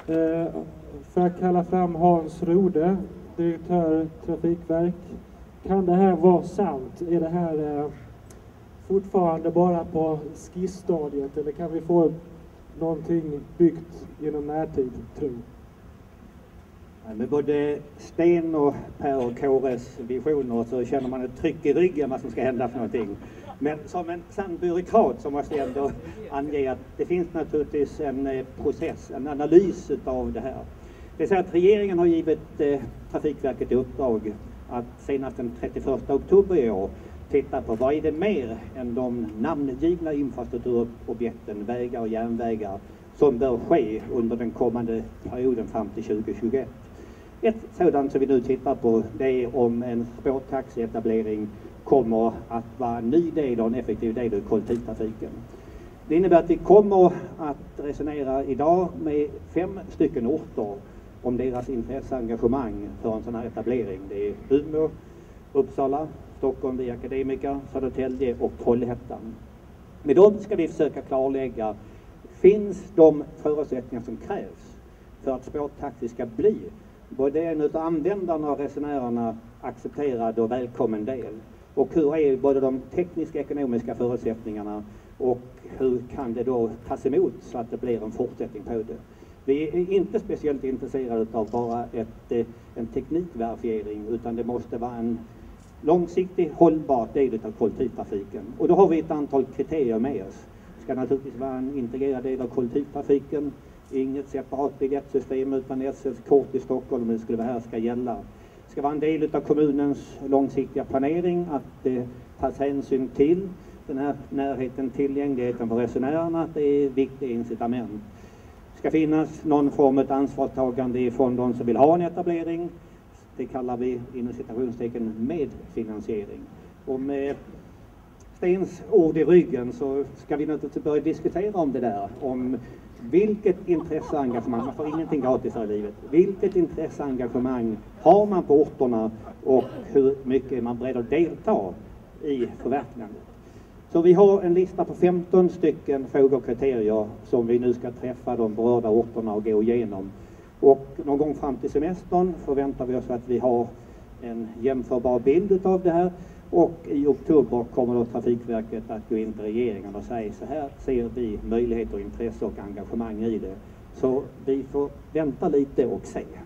För att kalla fram Hans Rode, direktör Trafikverk. Kan det här vara sant? Är det här fortfarande bara på skissstadiet, eller kan vi få någonting byggt inom närtid, tror jag? Med både Sten och Per och Kåres visioner så känner man ett tryck i ryggen vad som ska hända för någonting. Men som en sann byråkrat så måste jag ändå ange att det finns naturligtvis en process, en analys av det här. Det är så att regeringen har givit Trafikverket i uppdrag att senast den 31 oktober i år titta på vad är det mer än de namngivna infrastrukturobjekten, vägar och järnvägar, som bör ske under den kommande perioden fram till 2021. Ett sådant som vi nu tittar på, det är om en spårtaxietablering kommer att vara en ny del och en effektiv del av kollektivtrafiken. Det innebär att vi kommer att resonera idag med 5 stycken orter om deras intresseengagemang för en sån här etablering. Det är Umeå, Uppsala, Stockholm via Akademiker, Södertälje och Trollhättan. Med dem ska vi försöka klarlägga, finns de förutsättningar som krävs för att spårtaxi ska bli både en av användarna och resenärerna accepterad och välkommen del? Och hur är både de tekniska och ekonomiska förutsättningarna och hur kan det då tas emot så att det blir en fortsättning på det? Vi är inte speciellt intresserade av bara en teknikverifiering, utan det måste vara en långsiktig hållbar del av kollektivtrafiken. Och då har vi ett antal kriterier med oss. Det ska naturligtvis vara en integrerad del av kollektivtrafiken, inget separat biljettsystem utan SLs kort i Stockholm om det skulle vara här ska gälla. Det ska vara en del av kommunens långsiktiga planering, att det tas hänsyn till den här närheten, tillgängligheten för resenärerna, att det är viktiga incitament. Det ska finnas någon form av ansvarstagande ifrån de som vill ha en etablering. Det kallar vi inom citationstecken medfinansiering. Och med Stens ord i ryggen så ska vi naturligtvis börja diskutera om det där. Om vilket intresseengagemang, man får ingenting gratis här i livet. Vilket intresseengagemang har man på orterna och hur mycket är man beredd att delta i förverkligandet. Så vi har en lista på 15 stycken frågor och kriterier som vi nu ska träffa de berörda orterna och gå igenom. Och någon gång fram till semestern förväntar vi oss att vi har en jämförbar bild av det här. Och i oktober kommer då Trafikverket att gå in till regeringen och säga så här ser vi möjligheter, intresse och engagemang i det. Så vi får vänta lite och se.